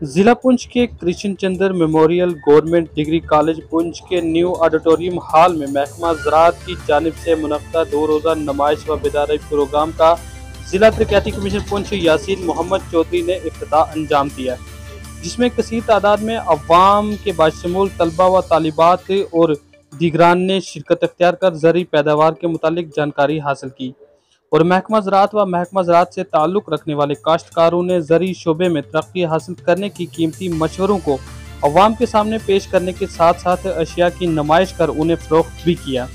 जिला पुंछ के Krishna Chandra memorial government degree college Poonch के न्यू ऑडिटोरियम हॉल में महकमा ज़राअत की जानिब से मुनक्का 2 रोज़ा नुमाइश व बेदारी प्रोग्राम का जिला तरक्याती कमीशन पुंछ यासीन मोहम्मद चौधरी ने इफ्तिताह अंजाम दिया, जिसमें कसीर तादाद में अवाम के बाशमूल तलबा व तालिबात और दीगरान ने शिरकत अख्तियार कर ज़रूरी पैदावार के मुतालिक जानकारी हासिल की और महकमा ज़राअत व महकमा ज़राअत से ताल्लुक़ रखने वाले काश्तकारों ने ज़रूरी शोबे में तरक्की हासिल करने की कीमती मशवरों को अवाम के सामने पेश करने के साथ साथ अशिया की नुमाइश कर उन्हें फ़रोख्त भी किया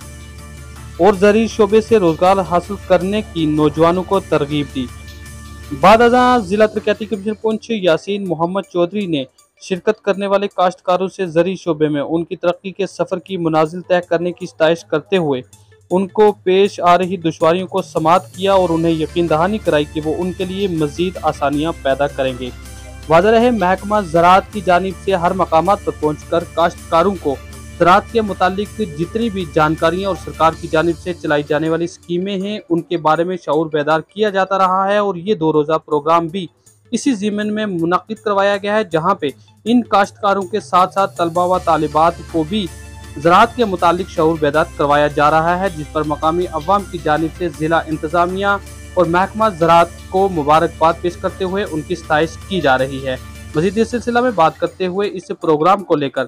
और ज़रूरी शोबे से रोज़गार हासिल करने की नौजवानों को तरगीब दी। बाद जिला तरक्याती कमीशन पुंछ यासीन मोहम्मद चौधरी ने शिरकत करने वाले काश्तकारों से ज़रूरी शोबे में उनकी तरक्की के सफ़र की मनाजिल तय करने की सताइश करते हुए उनको पेश आ रही दुश्वारियों को समाअत किया और उन्हें यकीन दहानी कराई कि वो उनके लिए मज़ीद आसानियाँ पैदा करेंगे। वाज़ेह रहे, महकमा ज़राअत की जानिब से हर मकामात पर पहुँच कर काश्तकारों को ज़राअत के मुतालिक जितनी भी जानकारियाँ और सरकार की जानिब से चलाई जाने वाली स्कीमें हैं उनके बारे में शऊर बेदार किया जाता रहा है और ये 2 रोज़ा प्रोग्राम भी इसी ज़िम्न में मुनक्किद करवाया गया है, जहाँ पे इन काश्तकारों के साथ साथ तलबा व तालिबात को भी ज़राअत के मुतालिक शऊर बेदार करवाया जा रहा है, जिस पर मकामी अवाम की जानिब से ज़िला इंतज़ामिया और महकमा ज़राअत को मुबारकबाद पेश करते हुए उनकी सताइश की जा रही है। मज़ीद इस सिलसिला में बात करते हुए इस प्रोग्राम को लेकर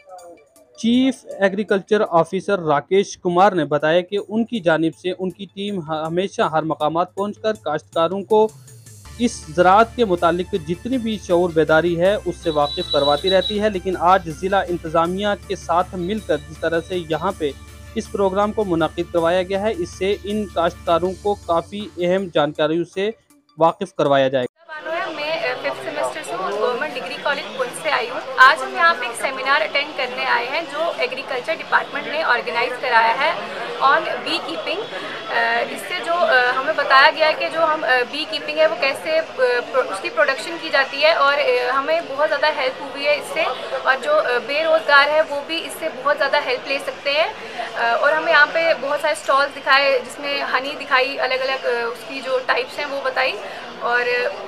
chief agriculture officer Rakesh Kumar ने बताया कि उनकी जानिब से उनकी टीम हमेशा हर मकामात पहुंचकर काश्तकारों को इस ज़राअत के मुतालिक जितनी भी शऊर बेदारी है उससे वाकिफ़ करवाती रहती है, लेकिन आज ज़िला इंतज़ामिया के साथ मिलकर जिस तरह से यहाँ पे इस प्रोग्राम को मुनक़िद करवाया गया है, इससे इन काश्तकारों को काफ़ी अहम जानकारियों से वाकिफ़ करवाया जाएगा। मैं 5th सेमेस्टर से गवर्नमेंट डिग्री कॉलेज पुंछ से आई हूँ। आज हम यहाँ पे एक सेमिनार अटेंड करने आए हैं जो एग्रीकल्चर डिपार्टमेंट ने ऑर्गेनाइज कराया है ऑन बी कीपिंग। इससे जो हमें बताया गया है कि जो हम बी कीपिंग है वो कैसे उसकी प्रोडक्शन की जाती है और हमें बहुत ज़्यादा हेल्प हुई है इससे, और जो बेरोज़गार है वो भी इससे बहुत ज़्यादा हेल्प ले सकते हैं। और हमें यहाँ पे बहुत सारे स्टॉल्स दिखाए जिसमें हनी दिखाई, अलग अलग उसकी जो टाइप्स हैं वो बताई, और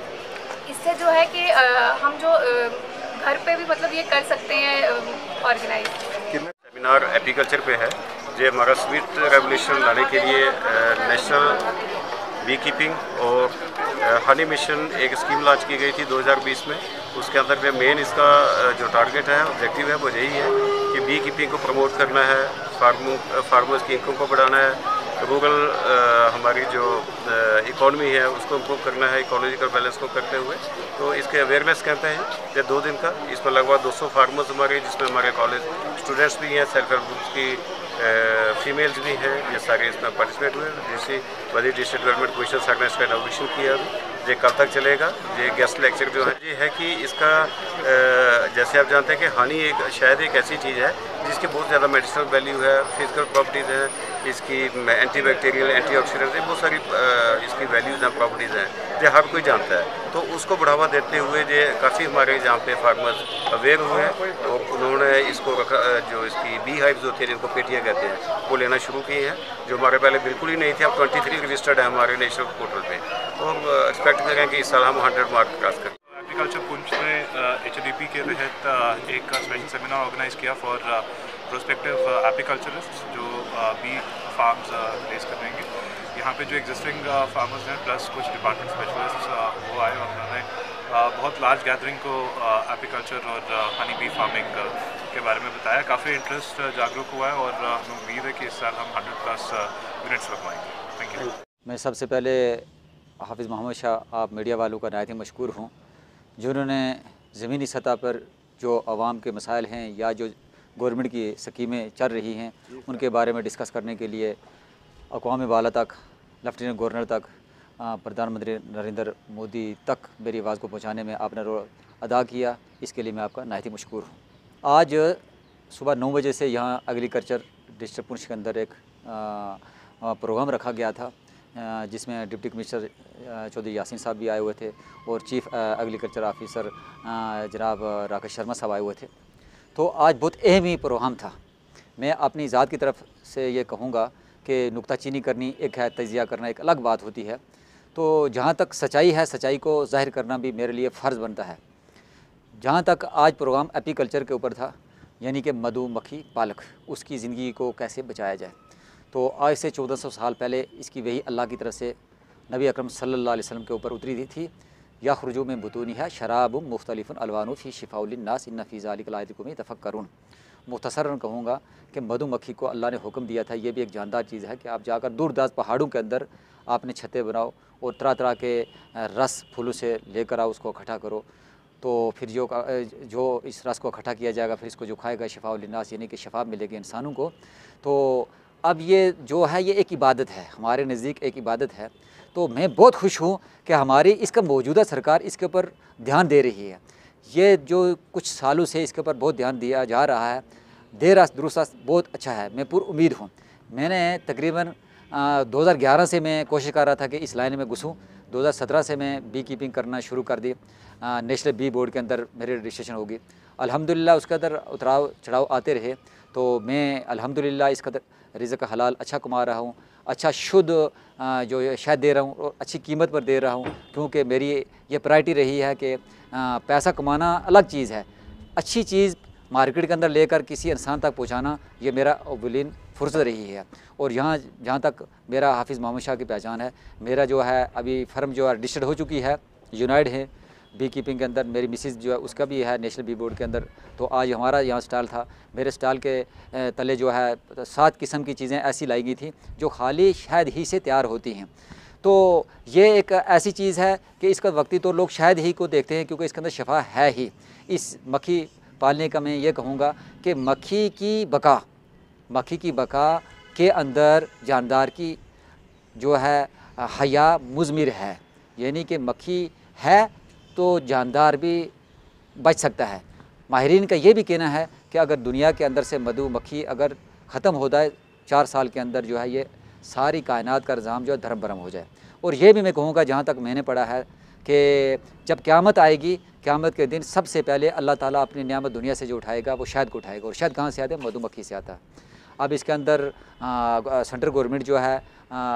इससे जो है कि हम जो घर पे भी मतलब ये कर सकते हैं ऑर्गेनाइज। सेमिनार एपीकल्चर पे है जो हमारा स्वीट रेवोल्यूशन लाने के लिए नेशनल बी कीपिंग और हनी मिशन एक स्कीम लॉन्च की गई थी 2020 में। उसके अंदर में मेन इसका जो टारगेट है, ऑब्जेक्टिव है, वो यही है कि बी कीपिंग को प्रमोट करना है, फार्मर्स की इनकम को बढ़ाना है, रूरल हमारी जो इकॉनमी है उसको इम्प्रूव करना है, इकोलॉजिकल बैलेंस को करते हुए। तो इसके अवेयरनेस कहते हैं ये 2 दिन का, इसमें लगभग 200 फार्मर्स हमारे, जिसमें हमारे कॉलेज स्टूडेंट्स भी हैं, सेल्फ हेल्प ग्रुप्स की फीमेल्स भी हैं, ये सारे इसमें पार्टिसिपेट हुए। जैसे बड़ी डिस्ट्रिक्ट डेवलपमेंट कमीशन सर ने इसका इनॉग्रेशन किया, ये कल तक चलेगा। ये गेस्ट लेक्चर जो है ये है कि इसका जैसे आप जानते हैं कि हनी शायद एक ऐसी चीज़ है जिसकी बहुत ज़्यादा मेडिसिनल वैल्यू है, फिजिकल प्रॉपर्टीज़ हैं, इसकी एंटी बैक्टीरियल, एंटी ऑक्सीडेंट्स, बहुत सारी इसकी वैल्यूज़ हैं, प्रॉपर्टीज़ हैं, जो हर कोई जानता है। तो उसको बढ़ावा देते हुए जो काफ़ी हमारे यहाँ पे फार्मर्स अवेयर हुए हैं और उन्होंने इसको जो इसकी बी हाइव्स होती हैं जिनको पेटियाँ कहते हैं वो लेना शुरू किए हैं, जो हमारे पहले बिल्कुल ही नहीं थे। अब 23 रजिस्टर्ड है हमारे नेशनल पोर्टल पे। तो हम एक्सपेक्ट करें कि इस साल हम 100 मार्क क्रॉस करें। एग्रीकल्चर पुंछ ने HDP के तहत एक स्पेशल सेमिनार ऑर्गेनाइज किया फॉर प्रोस्पेक्टिव एपीकल्चरिस्ट जो बी फार्म्स रेस करेंगे। यहाँ पे जो एग्जिस्टिंग फार्मर्स हैं प्लस कुछ डिपार्टमेंट स्पेशलिस्ट वो आए और उन्होंने बहुत लार्ज गैदरिंग को एपीकल्चर और हनी बी फार्मिंग के बारे में बताया। काफ़ी इंटरेस्ट जागरूक हुआ है और हमें उम्मीद है कि इस साल हम 100+ यूनिट्स लगवाएंगे। Thank you. मैं सबसे पहले हाफिज़ मोहम्मद शाह आप मीडिया वालों का नहायत ही मशकूर हूँ, जिन्होंने ज़मीनी सतह पर जो आवाम के मसाइल हैं या जो गवर्नमेंट की स्कीमें चल रही हैं उनके बारे में डिस्कस करने के लिए अक़वाम बाला तक, लेफ्टिनेंट गवर्नर तक, प्रधानमंत्री नरेंद्र मोदी तक मेरी आवाज़ को पहुँचाने में आपने रोल अदा किया। इसके लिए मैं आपका नहायत ही मशकूर हूँ। आज सुबह 9 बजे से यहाँ एग्रीकल्चर डिस्ट्रिक्ट पुंछ के अंदर एक प्रोग्राम रखा गया था जिसमें डिप्टी कमिश्नर चौधरी यासीन साहब भी आए हुए थे और चीफ एग्रीकल्चर ऑफिसर जनाब राकेश शर्मा साहब आए हुए थे। तो आज बहुत अहम ही प्रोग्राम था। मैं अपनी ज़ात की तरफ से ये कहूँगा कि नुक्ताचीनी करनी एक है, तजिया करना एक अलग बात होती है। तो जहाँ तक सच्चाई है, सच्चाई को ज़ाहिर करना भी मेरे लिए फ़र्ज़ बनता है। जहाँ तक आज प्रोग्राम एपीकल्चर के ऊपर था, यानी कि मधुमक्खी पालक, उसकी ज़िंदगी को कैसे बचाया जाए। तो आज से 1400 साल पहले इसकी वही अल्लाह की तरफ से नबी अकरम सल्लल्लाहु अलैहि वसल्लम के ऊपर उतरी थी। या खुरजू में बुतूनिहा शराबुम मुख्तलिफ़ुन अलवानु फ़ी शिफ़ाउल लिन्नास इन्ना फ़ी ज़ालिका लाआयतिन यतफ़क्करून। मुख्तसरन कहूँगा कि मधुमक्खी को अल्लाह ने हुक्म दिया था, ये भी एक जानदार चीज़ है कि आप जाकर दूर दराज पहाड़ों के अंदर आपने छतें बनाओ और तरह तरह के रस फूलों से लेकर आओ, उसको इकट्ठा करो। तो फिर जो इस रस को इकट्ठा किया जाएगा, फिर इसको जो खाएगा शिफ़ाउल लिन्नास, यानी कि शफा मिलेगी इंसानों को। तो अब ये जो है ये एक इबादत है, हमारे नज़दीक एक इबादत है। तो मैं बहुत खुश हूँ कि हमारी इसका मौजूदा सरकार इसके ऊपर ध्यान दे रही है। ये जो कुछ सालों से इसके ऊपर बहुत ध्यान दिया जा रहा है, देर दुरुस्त बहुत अच्छा है। मैं पूरी उम्मीद हूँ। मैंने तकरीबन 2011 से मैं कोशिश कर रहा था कि इस लाइन में घुसूँ। 2017 से मैं बी कीपिंग करना शुरू कर दी। नेशनल बी बोर्ड के अंदर मेरी रजिस्ट्रेशन होगी। अल्हम्दुलिल्लाह उसके अंदर उतराव चढ़ाव आते रहे, तो मैं अल्हम्दुलिल्लाह इसका रिज़्क़ हलाल अच्छा कमा रहा हूँ, अच्छा शुद्ध जो शहद दे रहा हूँ और अच्छी कीमत पर दे रहा हूँ। क्योंकि मेरी ये प्रायोरिटी रही है कि पैसा कमाना अलग चीज़ है, अच्छी चीज़ मार्केट के अंदर लेकर किसी इंसान तक पहुँचाना ये मेरा अव्वलीन फुर्सत रही है। और यहाँ जहाँ तक मेरा हाफिज़ मोहम्मद शाह की पहचान है, मेरा जो है अभी फर्म जो है रजिस्टर्ड हो चुकी है, यूनाइड है बी कीपिंग के अंदर। मेरी मिसिज़ जो है उसका भी है नेशनल बी बोर्ड के अंदर। तो आज हमारा यहाँ स्टॉल था, मेरे स्टॉल के तले जो है 7 किस्म की चीज़ें ऐसी लाई गई थी जो खाली शहद ही से तैयार होती हैं। तो ये एक ऐसी चीज़ है कि इसका वक्ती तो लोग शहद ही को देखते हैं क्योंकि इसके अंदर शफा है ही। इस मक्खी पालने का मैं ये कहूँगा कि मक्खी की बका के अंदर जानदार की जो है हया मुज़मिर है, यानी कि मक्खी है तो जानदार भी बच सकता है। माहिरीन का ये भी कहना है कि अगर दुनिया के अंदर से मधुमक्खी अगर ख़त्म हो जाए 4 साल के अंदर, जो है ये सारी कायनात का निज़ाम जो है धर्म भरम हो जाए। और ये भी मैं कहूँगा, जहाँ तक मैंने पढ़ा है कि जब क़यामत आएगी, क़यामत के दिन सबसे पहले अल्लाह ताला अपनी नियामत दुनिया से जो उठाएगा वो शहद को उठाएगा। और शहद कहाँ से आता है? मधुमक्खी से आता है। अब इसके अंदर सेंट्रल गवर्नमेंट जो है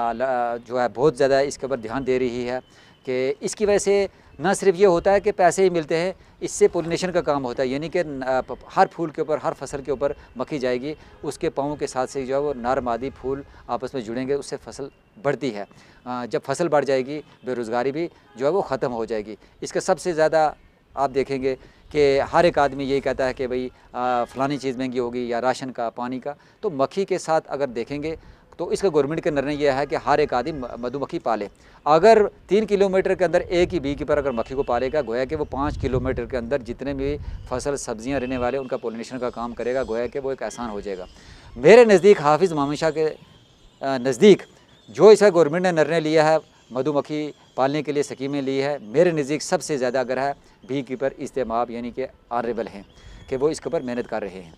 बहुत ज़्यादा इसके ऊपर ध्यान दे रही है कि इसकी वजह से न सिर्फ ये होता है कि पैसे ही मिलते हैं, इससे पोलिनेशन का काम होता है, यानी कि हर फूल के ऊपर, हर फसल के ऊपर मक्खी जाएगी, उसके पाँव के साथ से जो है वो नर मादी फूल आपस में जुड़ेंगे, उससे फसल बढ़ती है। जब फसल बढ़ जाएगी, बेरोज़गारी भी जो है वो ख़त्म हो जाएगी। इसका सबसे ज़्यादा आप देखेंगे कि हर एक आदमी यही कहता है कि भाई फ़लानी चीज़ महंगी होगी, या राशन का, पानी का। तो मक्खी के साथ अगर देखेंगे तो इसका गवर्नमेंट का निर्णय यह है कि हर एक आदमी मधुमक्खी पाले। अगर 3 किलोमीटर के अंदर एक ही बी कीपर अगर मक्खी को पालेगा, गोया कि वो 5 किलोमीटर के अंदर जितने भी फसल सब्जियां रहने वाले उनका पोलिनेशन का काम करेगा, गोया कि वो एक आसान हो जाएगा। मेरे नज़दीक हाफिज़ मोहम्मद शाह के नज़दीक जो इसका गवर्नमेंट ने निर्णय लिया है, मधुमक्खी पालने के लिए स्कीमें ली है, मेरे नज़दीक सबसे ज़्यादा अगर है बी कीपर इस्तेमाल यानी कि ऑनरेबल हैं कि वो इसके ऊपर मेहनत कर रहे हैं।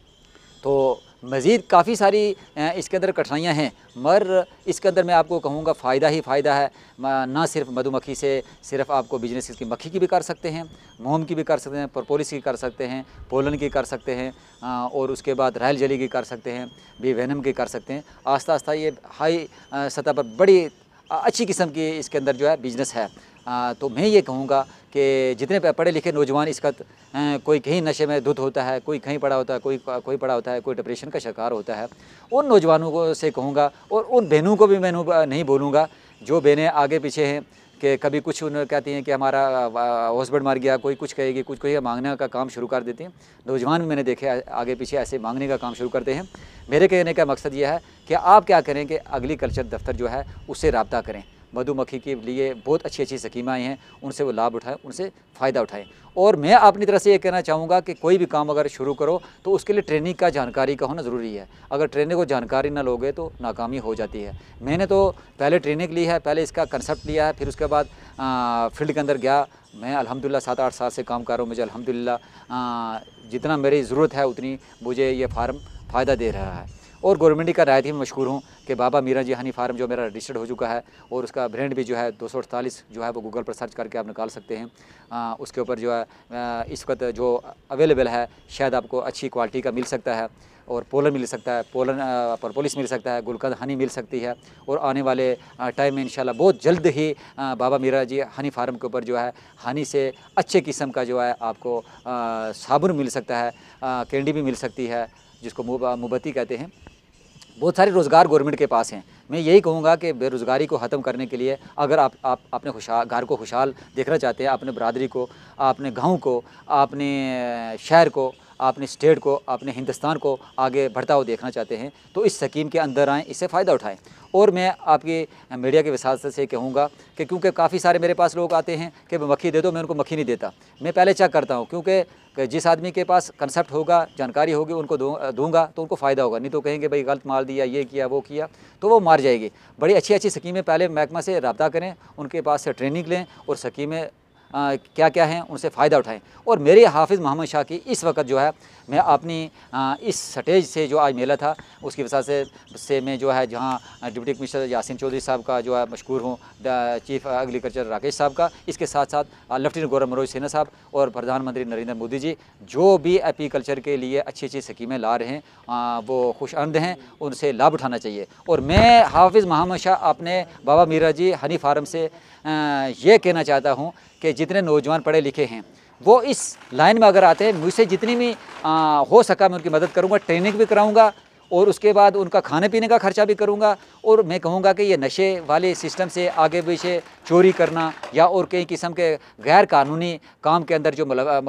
तो मज़ीद काफ़ी सारी इसके अंदर कठिनाइयाँ हैं, मगर इसके अंदर मैं आपको कहूँगा फ़ायदा ही फ़ायदा है। ना सिर्फ मधुमक्खी से सिर्फ आपको बिजनेस इसकी मक्खी की भी कर सकते हैं, मोम की भी कर सकते हैं, प्रोपोलिस की कर सकते हैं, पोलन की कर सकते हैं, और उसके बाद रायल जेली की कर सकते हैं, बी वेनम की कर सकते हैं। आस्ता आस्ता ये हाई सतह पर बड़ी अच्छी किस्म की इसके अंदर जो है बिज़नेस है। तो मैं ये कहूँगा कि जितने पढ़े लिखे नौजवान इसका कोई कहीं नशे में धुत होता है, कोई कहीं पड़ा होता है, कोई पड़ा होता है, कोई डिप्रेशन का शिकार होता है, उन नौजवानों को से कहूँगा, और उन बहनों को भी मैं नहीं बोलूँगा जो बहनें आगे पीछे हैं कि कभी कुछ उन्हें कहती हैं कि हमारा हस्बैंड मर गया, कोई कुछ कहेगी, कुछ कहेगा, मांगने का काम शुरू कर देती हैं। नौजवान भी मैंने देखे आगे पीछे ऐसे मांगने का काम शुरू करते हैं। मेरे कहने का मकसद यह है कि आप क्या करें कि एग्रीकल्चर दफ्तर जो है उससे रब्ता करें। मधुमक्खी के लिए बहुत अच्छी अच्छी स्कीमें आई हैं, उनसे वो लाभ उठाएं, उनसे फ़ायदा उठाएं। और मैं अपनी तरफ से ये कहना चाहूँगा कि कोई भी काम अगर शुरू करो तो उसके लिए ट्रेनिंग का जानकारी का होना ज़रूरी है। अगर ट्रेनिंग को जानकारी ना लोगे तो नाकामी हो जाती है। मैंने तो पहले ट्रेनिंग ली है, पहले इसका कंसेप्ट लिया है, फिर उसके बाद फील्ड के अंदर गया। मैं अल्हम्दुलिल्लाह 7-8 साल से काम कर रहा हूँ। मुझे अल्हम्दुलिल्लाह जितना मेरी ज़रूरत है उतनी मुझे ये फार्म फ़ायदा दे रहा है। और गवर्नमेंट का रायत ही मैं मशहूर हूँ कि बाबा मीरा जी हनी फार्म जो मेरा रजिस्टर्ड हो चुका है और उसका ब्रांड भी जो है 248 जो है वो गूगल पर सर्च करके आप निकाल सकते हैं। उसके ऊपर जो है इस वक्त जो अवेलेबल है शायद आपको अच्छी क्वालिटी का मिल सकता है और पोलन मिल सकता है, परपोलिस मिल सकता है, गुलकंद हनी मिल सकती है। और आने वाले टाइम में इंशाल्लाह बहुत जल्द ही बाबा मीरा जी हनी फार्म के ऊपर जो है हनी से अच्छे किस्म का जो है आपको साबुन मिल सकता है, कैंडी भी मिल सकती है जिसको मोमबत्ती कहते हैं। बहुत सारे रोज़गार गवर्नमेंट के पास हैं। मैं यही कहूँगा कि बेरोज़गारी को ख़त्म करने के लिए अगर आप अपने घर को खुशहाल देखना चाहते हैं, अपने बरादरी को, अपने गाँव को, अपने शहर को, अपने स्टेट को, अपने हिंदुस्तान को आगे बढ़ता हुआ देखना चाहते हैं तो इस स्कीम के अंदर आएँ, इससे फ़ायदा उठाएं। और मैं आपकी मीडिया के विशाल से कहूँगा कि क्योंकि काफ़ी सारे मेरे पास लोग आते हैं कि मक्खी दे दो, मैं उनको मक्खी नहीं देता। मैं पहले चेक करता हूँ, क्योंकि जिस आदमी के पास कंसेप्ट होगा, जानकारी होगी, उनको दूंगा तो उनको फ़ायदा होगा। नहीं तो कहेंगे भाई गलत माल दिया, ये किया, वो किया, तो वो मार जाएगी। बड़ी अच्छी अच्छी स्कीमें पहले महकमा से रब्ता करें, उनके पास से ट्रेनिंग लें और स्कीमें क्या क्या हैं उनसे फ़ायदा उठाएं। और मेरे हाफिज़ मोहम्मद शाह की इस वक्त जो है मैं अपनी इस स्टेज से जो आज मेला था उसकी वजह से मैं जो है जहाँ डिप्टी कमिश्नर यासीन चौधरी साहब का जो है मशहूर हूँ, चीफ एग्रीकल्चर राकेश साहब का, इसके साथ साथ लेफ्टिनेंट गवर्नर मनोज सिन्हा साहब और प्रधानमंत्री नरेंद्र मोदी जी जो भी एपीकल्चर के लिए अच्छी अच्छी स्कीमें ला रहे हैं वो खुशआमद हैं, उनसे लाभ उठाना चाहिए। और मैं हाफिज़ मोहम्मद शाह अपने बाबा मीरा जी हनी फार्म से ये कहना चाहता हूँ कि जितने नौजवान पढ़े लिखे हैं वो इस लाइन में अगर आते हैं, मुझसे जितनी भी हो सका मैं उनकी मदद करूँगा, ट्रेनिंग भी कराऊँगा और उसके बाद उनका खाने पीने का खर्चा भी करूँगा। और मैं कहूँगा कि ये नशे वाले सिस्टम से आगे पीछे चोरी करना या और कई किस्म के गैर कानूनी काम के अंदर जो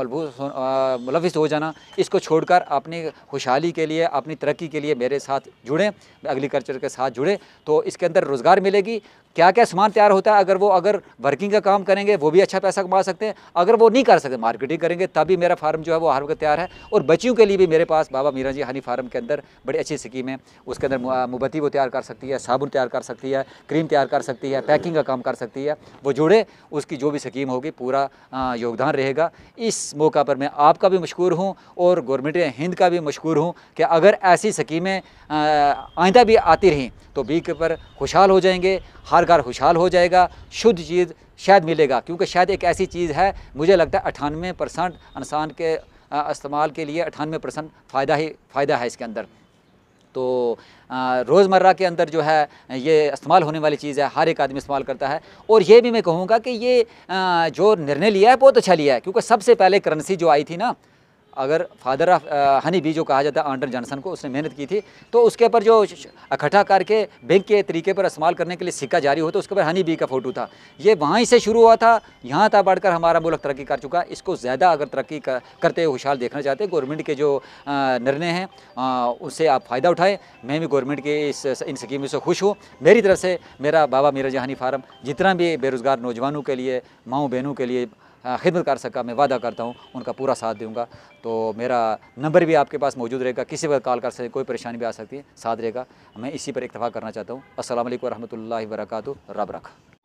मुलविस हो जाना, इसको छोड़कर अपनी खुशहाली के लिए, अपनी तरक्की के लिए मेरे साथ जुड़ें, एग्रीकल्चर के साथ जुड़ें तो इसके अंदर रोज़गार मिलेगी। क्या क्या सामान तैयार होता है, अगर वर्किंग का काम करेंगे वो भी अच्छा पैसा कमा सकते हैं। अगर वो नहीं कर सकते, मार्केटिंग करेंगे तभी मेरा फार्म जो है वो हर वक्त तैयार है। और बच्चियों के लिए भी मेरे पास बाबा मीरा जी हनी फार्म के अंदर बड़ी अच्छी स्कीम है। उसके अंदर मोमबत्ती वो तैयार कर सकती है, साबुन तैयार कर सकती है, क्रीम तैयार कर सकती है, पैकिंग का काम कर सकती है। वो जुड़े, उसकी जो भी स्कीम होगी पूरा योगदान रहेगा। इस मौका पर मैं आपका भी मशकूर हूँ और गवर्नमेंट हिंद का भी मशकूर हूँ कि अगर ऐसी स्कीमें आइंदा भी आती रहीं तो बी के ऊपर खुशहाल हो जाएंगे, हर घर खुशहाल हो जाएगा, शुद्ध चीज़ शहद मिलेगा। क्योंकि शहद एक ऐसी चीज़ है, मुझे लगता है 98% इंसान के इस्तेमाल के लिए 98% फ़ायदा है इसके अंदर। तो रोज़मर्रा के अंदर जो है ये इस्तेमाल होने वाली चीज़ है, हर एक आदमी इस्तेमाल करता है। और ये भी मैं कहूँगा कि ये जो निर्णय लिया है बहुत अच्छा लिया है, क्योंकि सबसे पहले करेंसी जो आई थी ना, अगर फादर ऑफ हनी बी जो कहा जाता है आंडर जॉनसन को, उसने मेहनत की थी तो उसके ऊपर जो इकट्ठा करके बैंक के तरीके पर इस्तेमाल करने के लिए सिक्का जारी होता उसके ऊपर हनी बी का फ़ोटो था। ये वहीं से शुरू हुआ था, यहाँ तक बढ़कर हमारा मुल्क तरक्की कर चुका है। इसको ज़्यादा अगर तरक्की करते हुए खुशहाल देखना चाहते हैं, गवर्नमेंट के जो निर्णय हैं उससे आप फ़ायदा उठाएँ। मैं भी गवर्नमेंट के इन स्कीमों से खुश हूँ। मेरी तरफ से मेरा बाबा मीरा जी हनी फार्म जितना भी बेरोज़गार नौजवानों के लिए, माँओं बहनों के लिए खिदमत कर सका, मैं वादा करता हूँ उनका पूरा साथ दूँगा। तो मेरा नंबर भी आपके पास मौजूद रहेगा, किसी वक्त कॉल कर सकते, कोई परेशानी भी आ सकती है, साथ रहेगा। मैं इसी पर इक्तफा करना चाहता हूँ। अस्सलाम वालेकुम रहमतुल्लाहि व बरकातुहू। रब रखा।